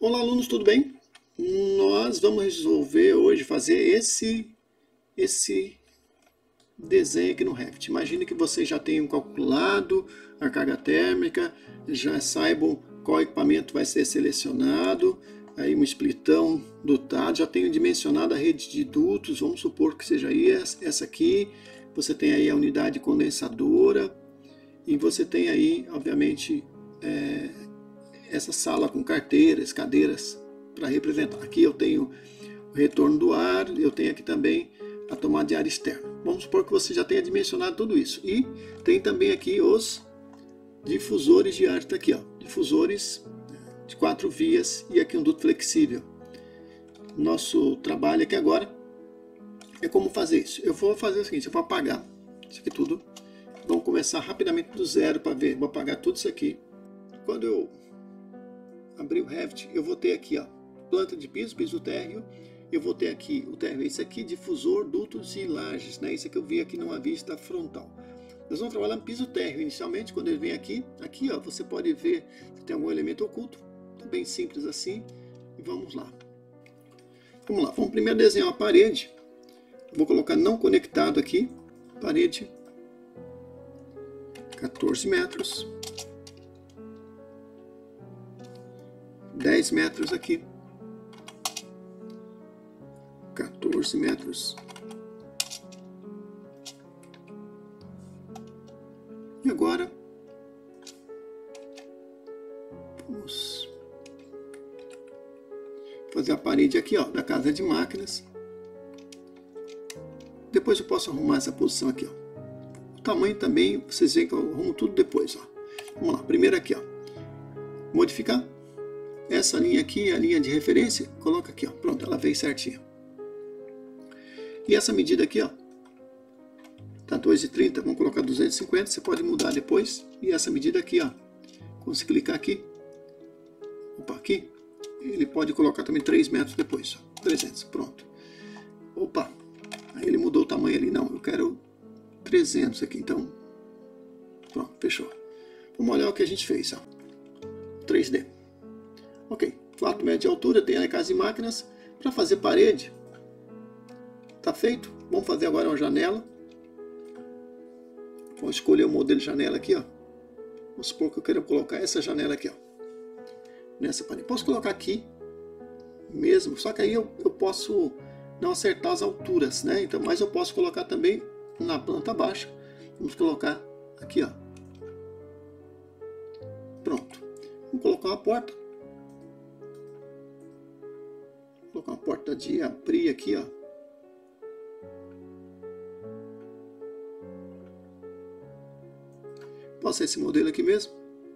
Olá, alunos, tudo bem? Nós vamos resolver hoje fazer esse desenho aqui no Revit. Imagine que vocês já tenham calculado a carga térmica, já saibam qual equipamento vai ser selecionado, aí um splitão dotado, já tenham dimensionado a rede de dutos, vamos supor que seja essa aqui, você tem aí a unidade condensadora, e você tem aí, obviamente, essa sala com carteiras, cadeiras para representar. Aqui eu tenho o retorno do ar, eu tenho aqui também a tomada de ar externo. Vamos supor que você já tenha dimensionado tudo isso. E tem também aqui os difusores de ar, está aqui, ó, difusores de 4 vias e aqui um duto flexível. Nosso trabalho aqui agora é como fazer isso. Eu vou fazer o seguinte, eu vou apagar isso aqui tudo. Vamos começar rapidamente do zero para ver. Vou apagar tudo isso aqui. Quando eu abrir o Revit, eu vou ter aqui, ó, planta de piso, piso térreo. Eu vou ter aqui o térreo, esse aqui, difusor, dutos e lajes, né? Isso aqui eu vi aqui numa vista frontal. Nós vamos trabalhar no piso térreo inicialmente. Quando ele vem aqui, ó, você pode ver se tem algum elemento oculto. Bem simples assim. E vamos lá. Vamos lá, vamos primeiro desenhar uma parede. Vou colocar não conectado aqui. Parede 14 metros. 10 metros aqui. 14 metros. E agora vamos fazer a parede aqui, ó, da casa de máquinas. Depois eu posso arrumar essa posição aqui, ó. O tamanho também, vocês veem que eu arrumo tudo depois, ó. Vamos lá, primeiro aqui, ó. Modificar. Essa linha aqui é a linha de referência. Coloca aqui, ó. Pronto, ela veio certinha. E essa medida aqui, ó, tá 2,30, vamos colocar 250, você pode mudar depois. E essa medida aqui, ó, quando você clicar aqui, opa, aqui, ele pode colocar também 3 metros depois, ó, 300, pronto. Opa, aí ele mudou o tamanho ali, não, eu quero 300 aqui, então, pronto, fechou. Vamos olhar o que a gente fez, ó, 3D. Ok, 4 metros de altura, tem a casa de máquinas, para fazer parede. Tá feito? Vamos fazer agora uma janela. Vou escolher o modelo de janela aqui, ó. Vamos supor que eu quero colocar essa janela aqui, ó, nessa parede. Posso colocar aqui mesmo, só que aí eu posso não acertar as alturas, né? Então, mas eu posso colocar também na planta baixa. Vamos colocar aqui, ó. Pronto. Vamos colocar uma porta. Vou colocar uma porta de abrir aqui, ó. Posso ser esse modelo aqui mesmo?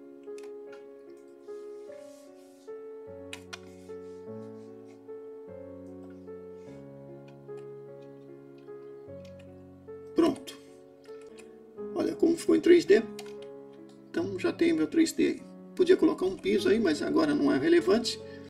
Pronto. Olha como ficou em 3D. Então já tem meu 3D aí. Podia colocar um piso aí, mas agora não é relevante.